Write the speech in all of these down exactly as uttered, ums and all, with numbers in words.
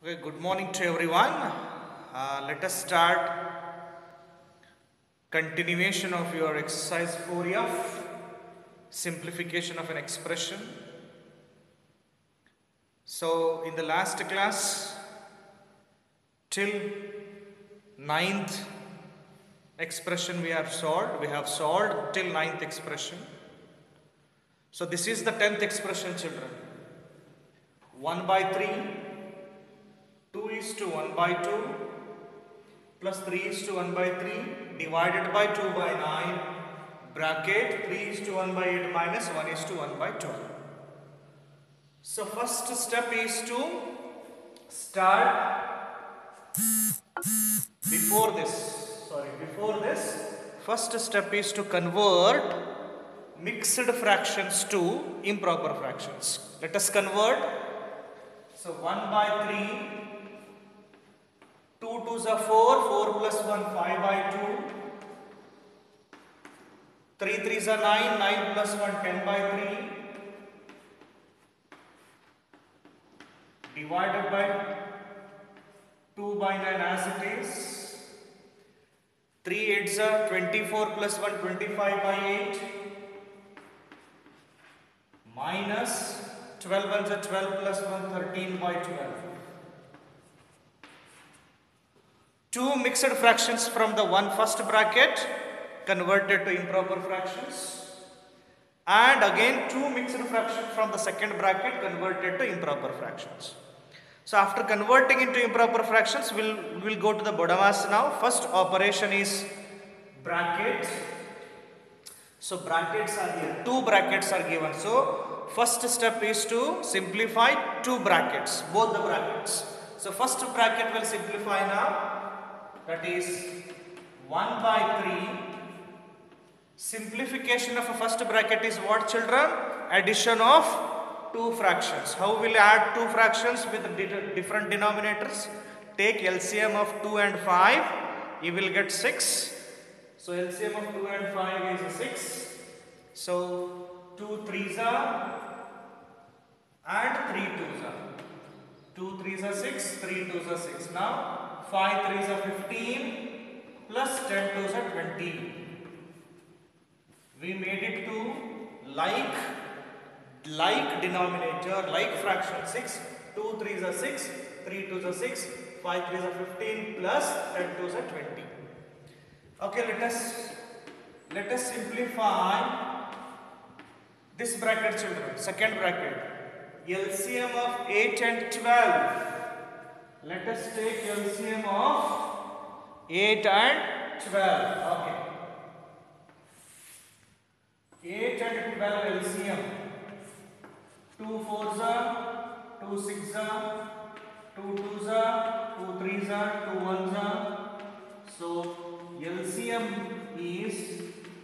Okay, good morning to everyone. Uh, let us start continuation of your exercise four F, simplification of an expression. So, in the last class, till ninth expression we have solved. We have solved till ninth expression. So, this is the tenth expression, children. one by three, two is to one by two, plus three is to one by three, divided by two by nine, bracket three is to one by eight minus one is to one by twelve. So, first step is to start before this, sorry, before this, first step is to convert mixed fractions to improper fractions. Let us convert. So, one by three, two twos are four, four plus one, five by two, three threes are nine, nine plus one, ten by three, divided by two by nine as it is, three eights are twenty-four plus one, twenty-five by eight, minus twelve ones are twelve plus one, thirteen by twelve. Two mixed fractions from the one first bracket converted to improper fractions, and again two mixed fractions from the second bracket converted to improper fractions. So after converting into improper fractions, we'll, we'll go to the BODMAS now. First operation is bracket. So brackets are here, two brackets are given. So first step is to simplify two brackets, both the brackets. So first bracket will simplify now. That is one by three. Simplification of a first bracket is what, children? Addition of two fractions. How will you add two fractions with different denominators? Take L C M of two and five. You will get six. So L C M of two and five is six. So two threes are and three twos are. two threes are six, three twos are six. Now five threes are fifteen plus ten twos are twenty. We made it to like, like denominator, like fraction six. two threes are six, three twos are six, five threes are fifteen plus ten twos are twenty. Okay, let us, let us simplify this bracket, children. Second bracket. L C M of eight and twelve. Let us take L C M of eight and twelve. Okay. eight and twelve L C M. two fours are, two sixes are, two twos are, two threes are, two ones are. So L C M is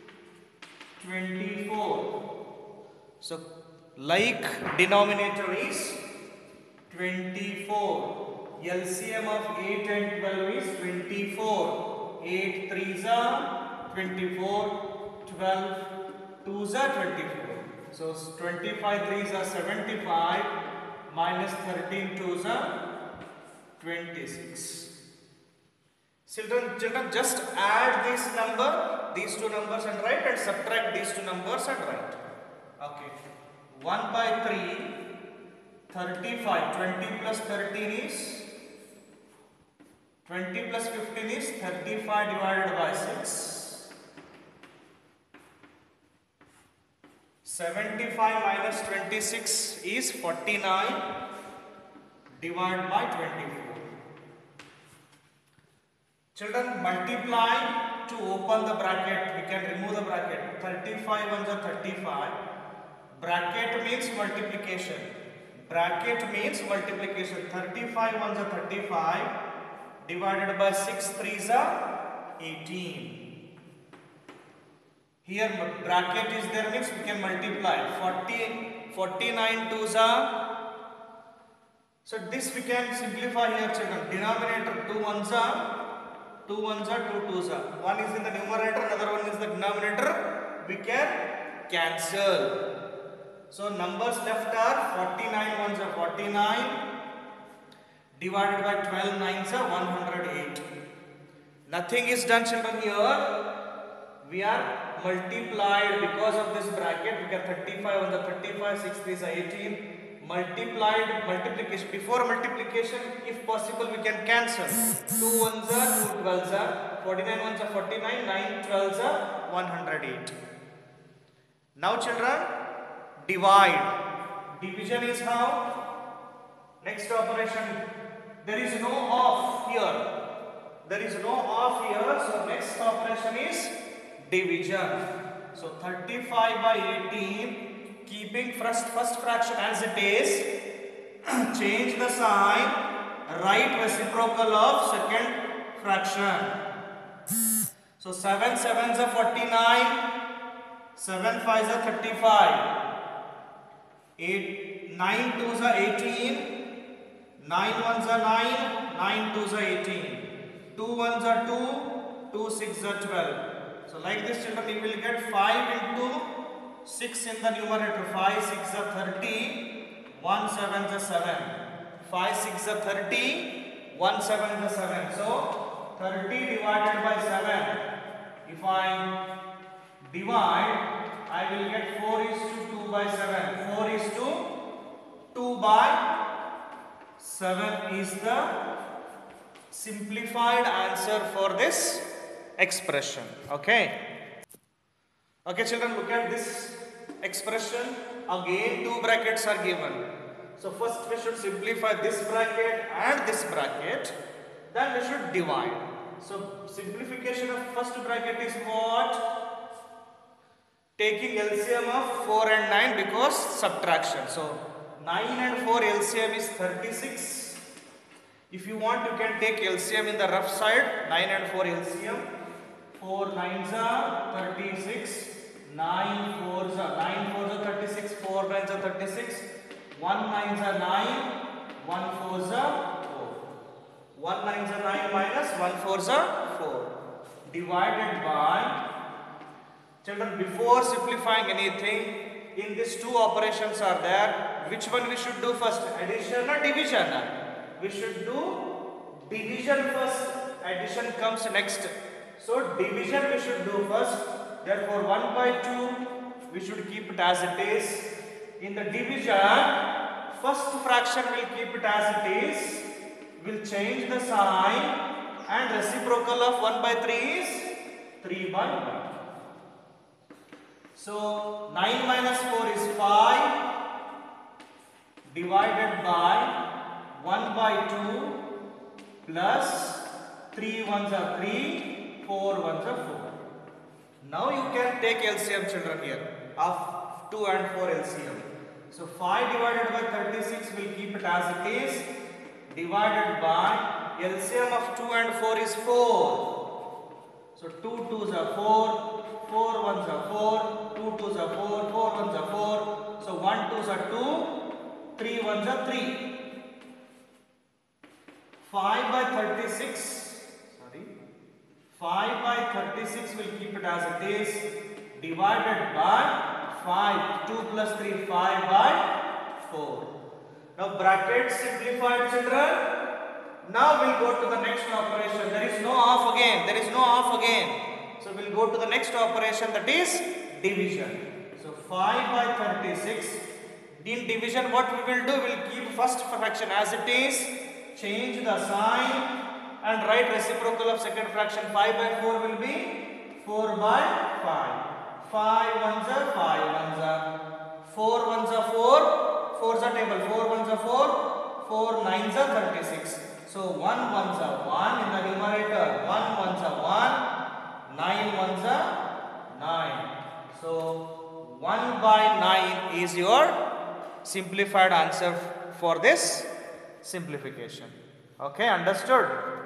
twenty-four. So like denominator is twenty-four. L C M of eight and twelve is twenty-four. eight threes are twenty-four, twelve twos are twenty-four. So twenty-five threes are seventy-five minus thirteen twos are twenty-six. Children, children, just add this number, these two numbers and write, and subtract these two numbers and write. Okay. one by three, thirty-five, twenty plus thirteen is, twenty plus fifteen is thirty-five divided by six. seventy-five minus twenty-six is forty-nine divided by twenty-four. Children, multiply to open the bracket. We can remove the bracket. thirty-five ones are thirty-five. Bracket means multiplication. Bracket means multiplication. thirty-five ones are thirty-five. Divided by six threes are eighteen. Here bracket is there means we can multiply. forty, forty-nine twos are. So this we can simplify here, children. Denominator two ones are. two ones are, two twos are. One is in the numerator, another one is the denominator. We can cancel. So numbers left are forty-nine ones are forty-nine. divided by twelve nines are one hundred eight. Nothing is done, children. Here we are multiplied because of this bracket. We get thirty-five on the thirty-five, six threes are eighteen. Multiplied, multiplication. Before multiplication, if possible, we can cancel. two ones are, two twelves are, forty-nine ones are forty-nine, nine twelves are one hundred eight. Now children, divide. Division is how? Next operation. There is no off here. There is no off here. So next operation is division. So thirty-five by eighteen, keeping first first fraction as it is, change the sign, write reciprocal of second fraction. So seven sevens are forty-nine, seven fives are thirty-five, eight nine twos are eighteen, nine ones are nine, nine twos are eighteen, two ones are two, two sixes are twelve. So like this children, you will get five into six in the numerator, five six are thirty, one seven is seven, five six are thirty, one seven is seven. So thirty divided by seven, if I divide, I will get four is to two by seven, four is to two by seven is the simplified answer for this expression. Okay. Okay children, look at this expression. Again two brackets are given. So first we should simplify this bracket and this bracket. Then we should divide. So simplification of first bracket is what? Taking L C M of four and nine because subtraction. So nine and four L C M is thirty-six. If you want, you can take L C M in the rough side. nine and four L C M. four nines are thirty-six. nine fours are nine fours are thirty-six. four nines are thirty-six. one nines are nine. one fours are four. one nines are nine minus one fours are four. Divided by, children, before simplifying anything, in these two operations are there. Which one we should do first? Addition or division? We should do division first. Addition comes next. So division we should do first. Therefore one by two we should keep it as it is. In the division, first fraction will keep it as it is. We'll change the sign, and reciprocal of one by three is three by one. So nine minus four is five divided by one by two plus three ones are three, four ones are four. Now you can take L C M, children, here of two and four L C M. So five divided by thirty-six will keep it as it is, divided by L C M of two and four is four. So two twos are four, four ones are four, two twos are four, four ones are four. So one twos are two, three ones are three. five by thirty-six, sorry, five by thirty-six will keep it as it is, divided by five, two plus three, five by four. Now brackets simplified, children. Now we'll go to the next operation. There is no off again, there is no off again. So we'll go to the next operation, that is division. So five by thirty-six, in division what we will do, we'll keep first fraction as it is, change the sign and write reciprocal of second fraction. five by four will be four by five. five ones are five ones are, four ones are four, fours are table, four ones are four, four nines are thirty-six. So one ones are one in the numerator, one ones are one, nine ones are nine. So one by nine is your simplified answer for this simplification. Okay, understood?